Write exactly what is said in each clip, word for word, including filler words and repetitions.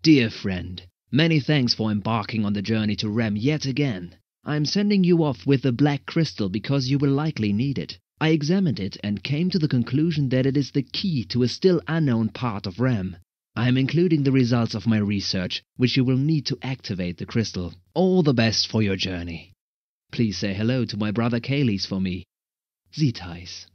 Dear friend, many thanks for embarking on the journey to Rhem yet again. I am sending you off with the black crystal because you will likely need it. I examined it and came to the conclusion that it is the key to a still unknown part of Rhem. I am including the results of my research, which you will need to activate the crystal. All the best for your journey. Please say hello to my brother Kaylees for me. Zitais.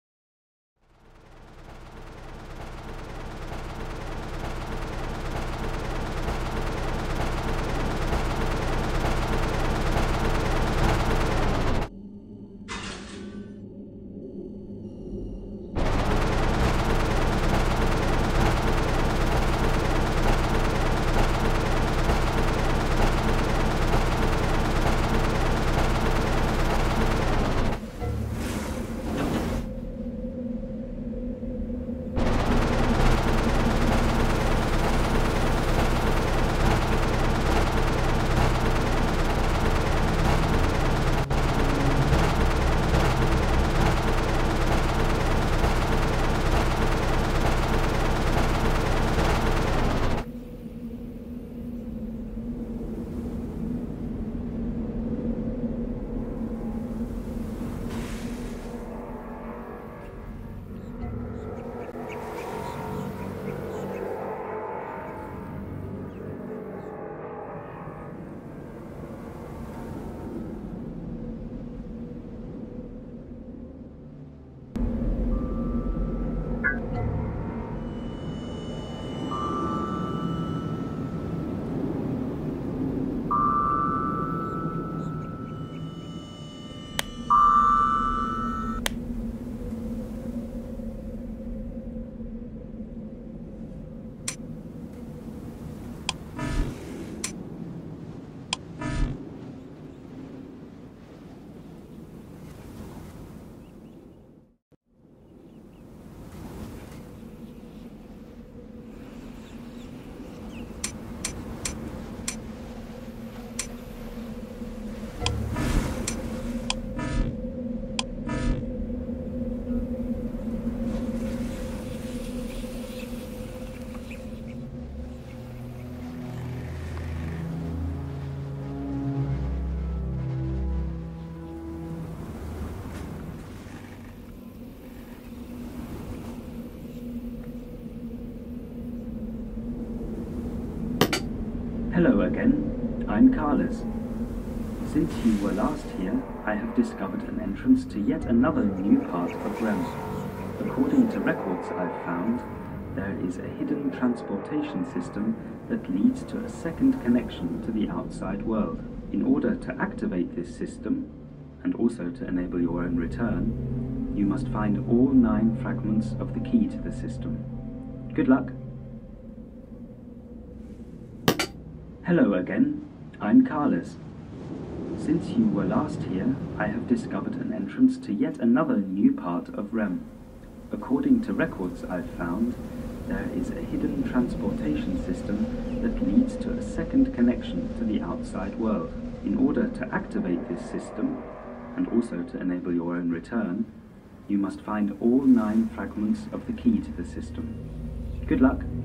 Hello again, I'm Carlos. Since you were last here, I have discovered an entrance to yet another new part of Rhem. According to records I've found, there is a hidden transportation system that leads to a second connection to the outside world. In order to activate this system, and also to enable your own return, you must find all nine fragments of the key to the system. Good luck! Hello again, I'm Carlos. Since you were last here, I have discovered an entrance to yet another new part of Rhem. According to records I've found, there is a hidden transportation system that leads to a second connection to the outside world. In order to activate this system, and also to enable your own return, you must find all nine fragments of the key to the system. Good luck!